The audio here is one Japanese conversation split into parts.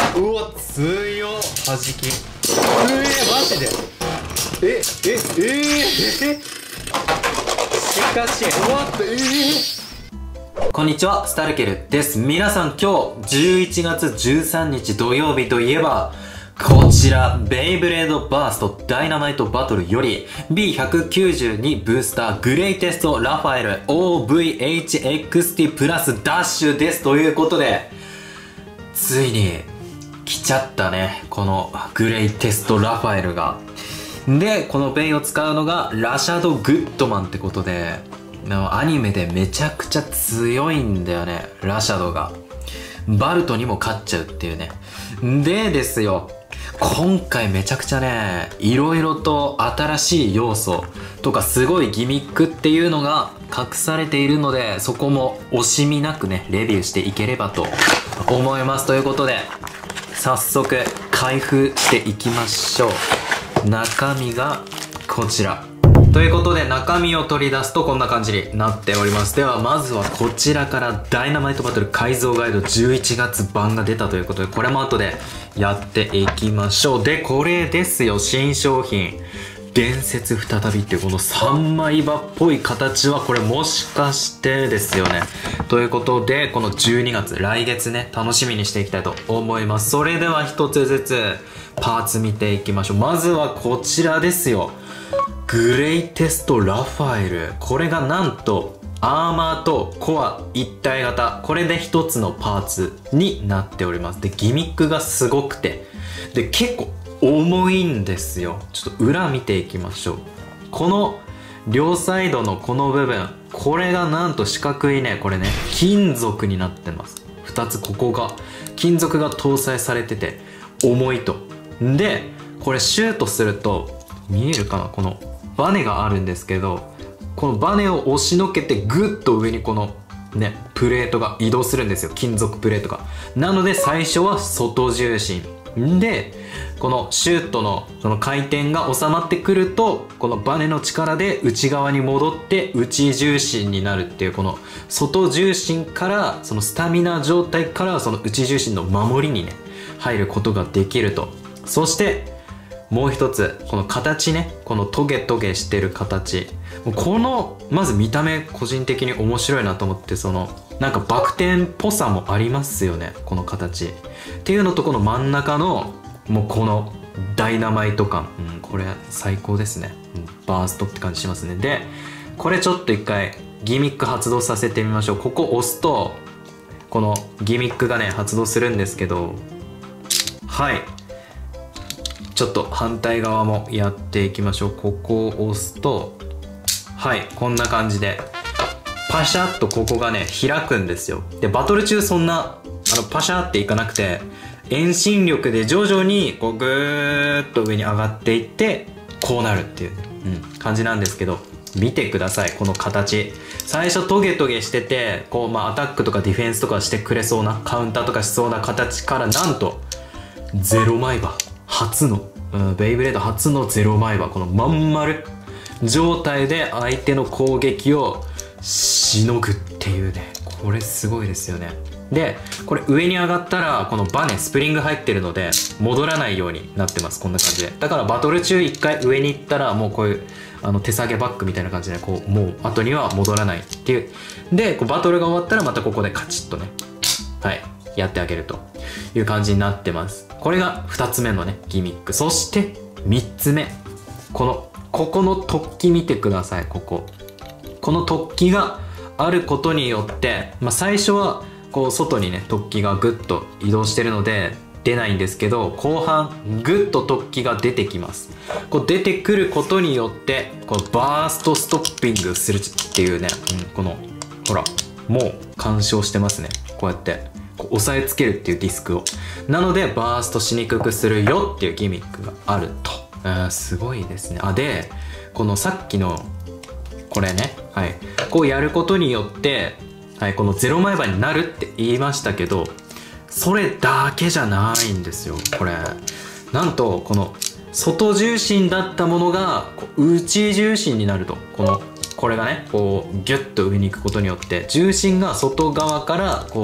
うわ強っ弾き。マジでしかしこんにちは、スタルケルです。皆さん、今日11月13日土曜日といえばこちら、ベイブレードバーストダイナマイトバトルより B192 ブースターグレイテストラファエル OVHXT プラスダッシュですということで、ついに来ちゃったね、このグレイテストラファエルが。で、このベイを使うのがラシャド・グッドマンってことで、アニメでめちゃくちゃ強いんだよね、ラシャドが。バルトにも勝っちゃうっていうね。でですよ、今回めちゃくちゃね、いろいろと新しい要素とかすごいギミックっていうのが隠されているので、そこも惜しみなくね、レビューしていければと思います。ということで、早速開封していきましょう。中身がこちら。ということで、中身を取り出すとこんな感じになっております。ではまずはこちらからダイナマイトバトル改造ガイド11月版が出たということで、これも後でやっていきましょう。で、これですよ、新商品伝説再びっていうこの3枚刃っぽい形は、これもしかしてですよね。ということで、この12月来月ね、楽しみにしていきたいと思います。それでは一つずつパーツ見ていきましょう。まずはこちらですよ、グレイテストラファエル。これがなんとアーマーとコア一体型、これで一つのパーツになっております。で、ギミックがすごくて、で結構重いんですよ。ちょっと裏見ていきましょう。この両サイドのこの部分、これがなんと四角いね、これね、金属になってます。2つここが金属が搭載されてて重いと。でこれシュートすると見えるかな、このバネがあるんですけど、このバネを押しのけてグッと上にこのね、プレートが移動するんですよ、金属プレートが。なので最初は外重心で、このシュートのその回転が収まってくると、このバネの力で内側に戻って内重心になるっていう、この外重心からそのスタミナ状態からその内重心の守りにね、入ることができると。そしてもう一つ、この形ね、このトゲトゲしてる形、このまず見た目個人的に面白いなと思って、そのなんかバク転っぽさもありますよね、この形っていうのと、この真ん中のもうこのダイナマイト感、これ最高ですね、バーストって感じしますね。でこれちょっと一回ギミック発動させてみましょう。ここ押すとこのギミックがね発動するんですけど、はい、ちょっと反対側もやっていきましょう。ここを押すと、はい、こんな感じでパシャッとここがね開くんですよ。でバトル中そんなパシャっていかなくて、遠心力で徐々にこうグーッと上に上がっていってこうなるっていう、感じなんですけど、見てくださいこの形。最初トゲトゲしてて、こうアタックとかディフェンスとかしてくれそうな、カウンターとかしそうな形から、なんとゼロ枚刃初の、ベイブレード初のゼロ枚刃、このまん丸状態で相手の攻撃をしのぐっていうね、これすごいですよね。でこれ上に上がったらこのバネスプリング入ってるので戻らないようになってます。こんな感じで、だからバトル中一回上に行ったらもうこういう手下げバックみたいな感じで、こうもう後には戻らないっていう。でこうバトルが終わったらまたここでカチッとね、はい、やってあげるという感じになってます。これが2つ目のねギミック。そして3つ目、ここの突起見てください。この突起があることによって、最初はこう外にね突起がグッと移動してるので出ないんですけど、後半グッと突起が出てきます。こう出てくることによってこのバーストストッピングするっていうね、このほらもう干渉してますね。こうやって押さえつけるっていうディスクを。なのでバーストしにくくするよっていうギミックがあると。すごいですね。でこのさっきのこれね、はい、こうやることによって、はい、このゼロ枚刃になるって言いましたけど、それだけじゃないんですよ。これなんとこの外重心だったものが内重心になると。これがねこうギュッと上に行くことによって重心が外側からこう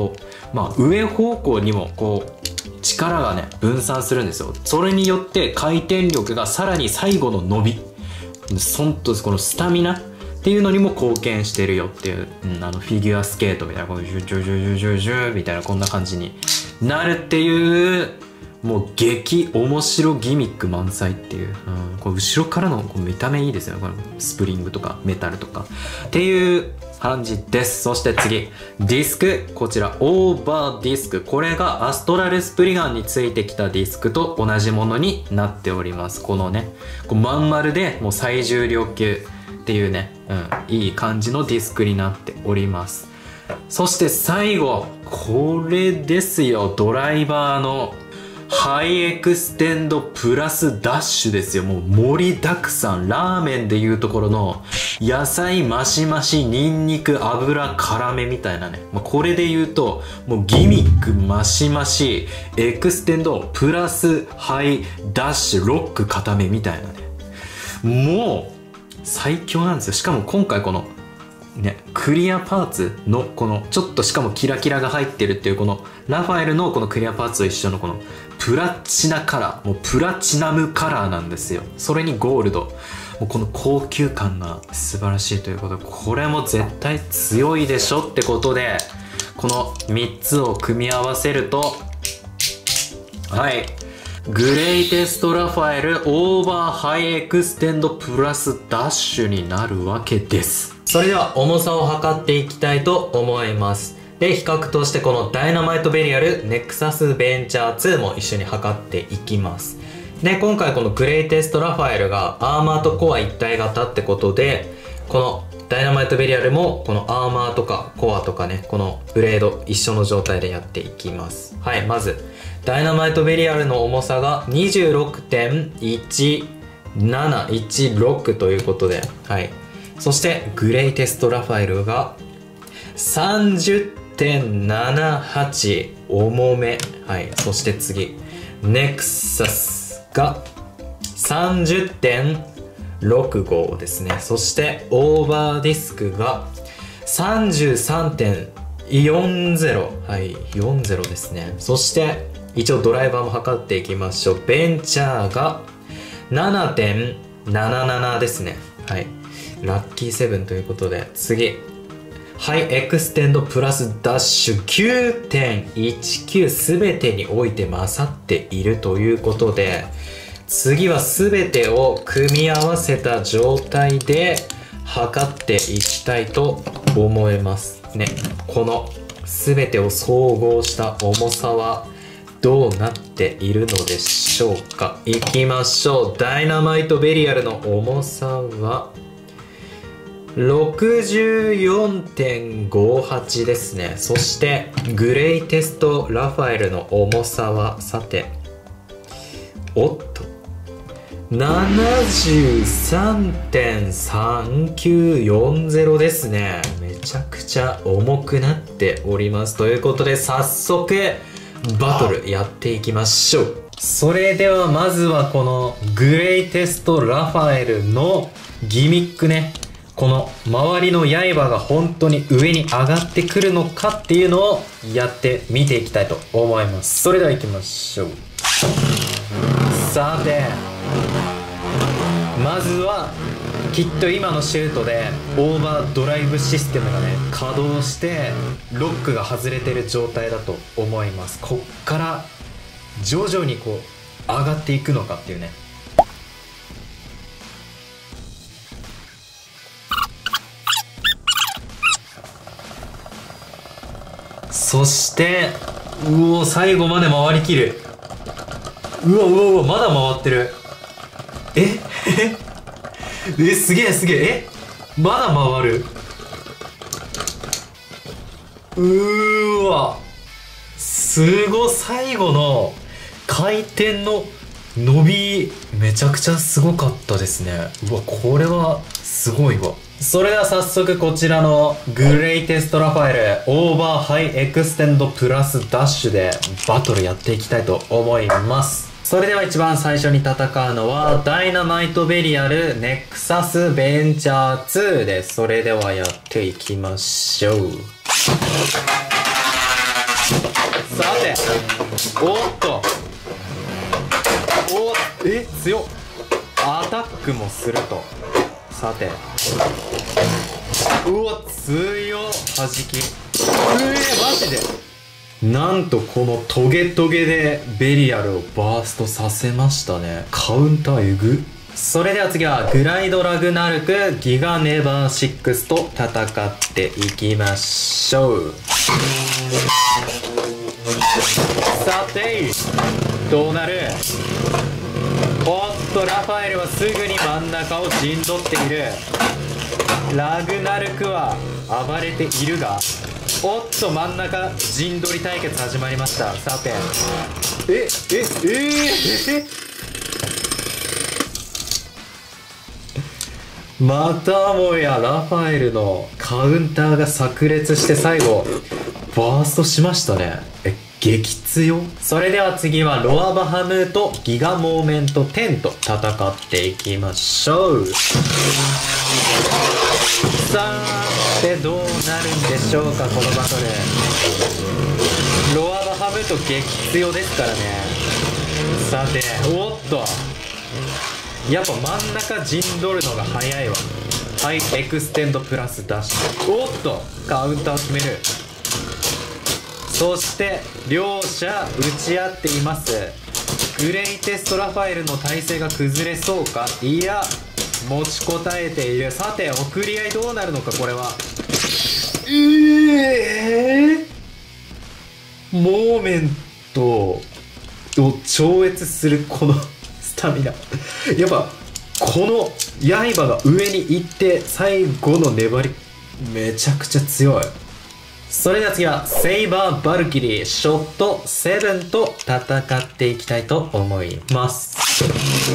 まあ上方向にもこう力がね分散するんですよ。それによって回転力がさらに最後の伸び、このスタミナっていうのにも貢献してるよっていう、フィギュアスケートみたいなこのジュジュジュジュジュジュみたいなこんな感じになるっていう、もう激面白ギミック満載っていう、これ後ろからのこう見た目いいですよね。このスプリングとかメタルとかっていう感じです。そして次、ディスク。こちらオーバーディスク。これがアストラルスプリガンについてきたディスクと同じものになっております。このね、まん丸でもう最重量級っていうね、いい感じのディスクになっております。そして最後、これですよ。ドライバーのハイエクステンドプラスダッシュですよ。もう盛りだくさん。ラーメンでいうところの野菜マシマシ、ニンニク油辛めみたいなね。これで言うともうギミックマシマシ、エクステンドプラスハイダッシュロック固めみたいなね。もう最強なんですよ。しかも今回このね、クリアパーツのこのちょっとしかもキラキラが入ってるっていうこのラファエルのこのクリアパーツと一緒のこのプラチナカラー、もうプラチナムカラーなんですよ。それにゴールド、もうこの高級感が素晴らしいということで、これも絶対強いでしょってことで、この3つを組み合わせると、はい、グレイテストラファエルオーバーハイエクステンドプラスダッシュになるわけです。それでは重さを測っていきたいと思います。で、比較としてこのダイナマイトベリアルネクサスベンチャー2も一緒に測っていきます。で、今回このグレイテストラファエルがアーマーとコア一体型ってことで、このダイナマイトベリアルもこのアーマーとかコアとかね、このブレード一緒の状態でやっていきます。はい、まずダイナマイトベリアルの重さが 26.1716 ということで、はい。そしてグレイテストラファエルが 30.78 重め。はい。そして次ネクサスが 30.65 ですね。そしてオーバーディスクが 33.40、はい、40ですね。そして一応ドライバーも測っていきましょう。ベンチャーが 7.77 ですね。はい、ラッキーセブンということで、次ハイエクステンドプラスダッシュ 9.19 全てにおいて勝っているということで、次は全てを組み合わせた状態で測っていきたいと思いますね。この全てを総合した重さはどうなっているのでしょうか。いきましょう。ダイナマイトベリアルの重さは 64.58 ですね。そしてグレイテストラファエルの重さは、さて、おっと 73.3940 ですね。めちゃくちゃ重くなっております。ということで早速バトルやっていきましょう。それではまずはこのグレイテストラファエルのギミックね、この周りの刃が本当に上に上がってくるのかっていうのをやってみていきたいと思います。それでは行きましょう。さて、まずはきっと今のシュートでオーバードライブシステムがね稼働してロックが外れてる状態だと思います。こっから徐々にこう上がっていくのかっていうね。そしてうお、最後まで回りきる。うわうわうわ、まだ回ってる。すげえすげえ。まだ回る。わ、すごい。最後の回転の伸びめちゃくちゃすごかったですね。うわ、これはすごいわ。それでは早速こちらのグレイテストラファエルオーバーハイエクステンドプラスダッシュでバトルやっていきたいと思います。それでは一番最初に戦うのはダイナマイトベリアルネクサスベンチャー2です。それではやっていきましょう。 さて、おっと、強っ。アタックもすると。さて、うわ、強っ。弾き。マジで。なんとこのトゲトゲでベリアルをバーストさせましたね。カウンターえぐ。それでは次はグライドラグナルクギガネバー6と戦っていきましょう。さてどうなる。おっと、ラファエルはすぐに真ん中を陣取っている。ラグナルクは暴れているが、おっと、真ん中陣取り対決始まりました。さて、またもやラファエルのカウンターが炸裂して最後バーストしましたね。激強。それでは次はロアバハムーとギガモーメント10と戦っていきましょう。さてどうなるんでしょうか、このバトル。ロアバハムーと激強ですからね。さて、おっと、やっぱ真ん中陣取るのが早いわ。はい、エクステンドプラスダッシュ。おっと、カウンターを決める。そして両者打ち合っています。グレイテストラファエルの体勢が崩れそうか。いや、持ちこたえている。さて、送り合いどうなるのか、これは。モーメントを超越するこのスタミナ。やっぱこの刃が上に行って最後の粘りめちゃくちゃ強い。それでは次はセイバーバルキリーショット7と戦っていきたいと思います。こ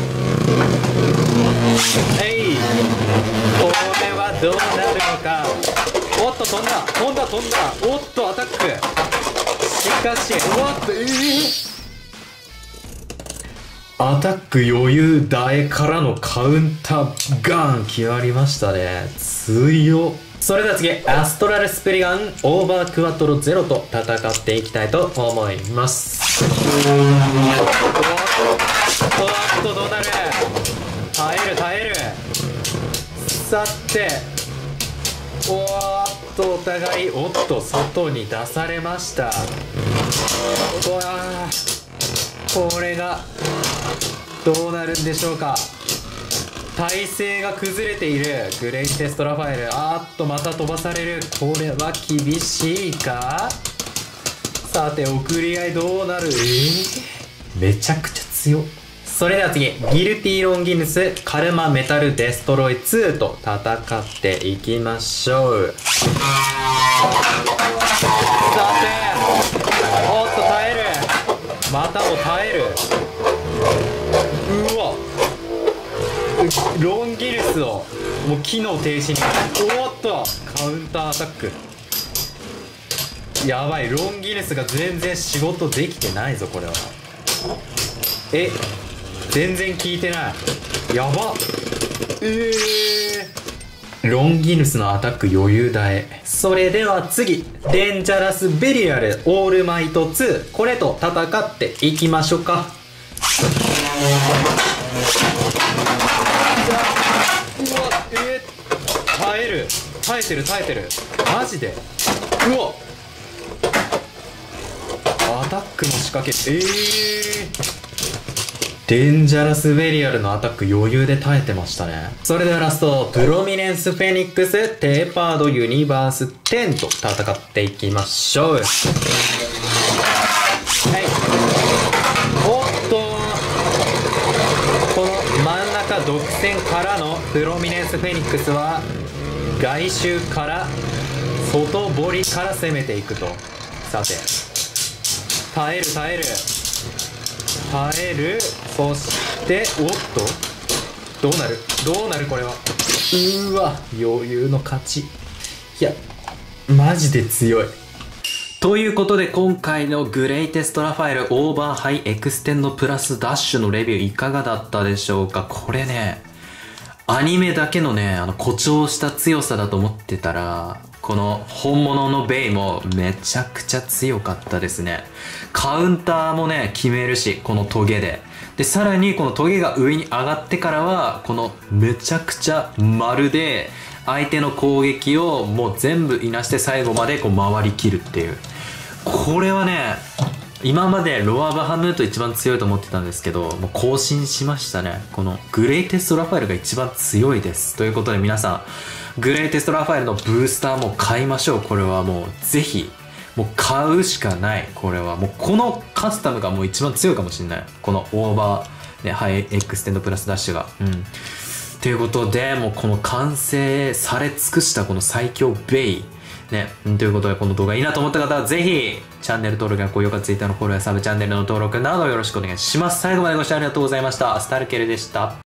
れはどうなるのか。おっと、飛んだ。おっと、アタック。しかし、おっと、アタック余裕台からのカウンターガン決まりましたね。強っ。それでは次、アストラルスペリガンオーバークワトロゼロと戦っていきたいと思います。おっと、どうなる。耐える。さて、おっと、お互い、おっと、外に出されました。わー、これがどうなるんでしょうか。体勢が崩れているグレイテストラファエル。また飛ばされる。これは厳しいか。さて、送り合いどうなる。めちゃくちゃ強っ。それでは次、ギルティロンギヌスカルマメタルデストロイ2と戦っていきましょう。さて、おっと、耐える。またも耐える。うわ、ロンギヌスをもう機能停止に。おっと、カウンターアタック。やばい、ロンギヌスが全然仕事できてないぞ、これは。全然効いてない。やばっ。ロンギヌスのアタック余裕だえ。それでは次、デンジャラスベリアルオールマイト2、これと戦っていきましょうか。耐えてる。マジで。うわ、アタックも仕掛け。デンジャラスベリアルのアタック余裕で耐えてましたね。それではラスト、プロミネンスフェニックステーパードユニバース10と戦っていきましょう。はい、おっと、この真ん中独占からのプロミネンスフェニックスは外周から外堀から攻めていくと。さて、耐える。そしておっと、どうなるこれは。うわ、余裕の勝ち。いや、マジで強い。ということで今回のグレイテストラファエルオーバーハイエクステンドプラスダッシュのレビューいかがだったでしょうか。これね、アニメだけのね、誇張した強さだと思ってたら、 この本物のベイもめちゃくちゃ強かったですね。カウンターもね、決めるし、このトゲで。で、さらにこのトゲが上に上がってからは、このめちゃくちゃ丸で、相手の攻撃をもう全部いなして最後までこう回りきるっていう。これはね、今までロア・バハムート一番強いと思ってたんですけど、もう更新しましたね。このグレイテストラファエルが一番強いです。ということで皆さん、グレイテストラファエルのブースターも買いましょう。これはもうぜひ、もう買うしかない。これはもうこのカスタムがもう一番強いかもしれない。このオーバー、ね、ハイエクステンドプラスダッシュが。ということで、もうこの完成され尽くしたこの最強ベイ。ね、ということでこの動画いいなと思った方はぜひチャンネル登録や高評価、ツイッターのフォローやサブチャンネルの登録などよろしくお願いします。最後までご視聴ありがとうございました。スタルケルでした。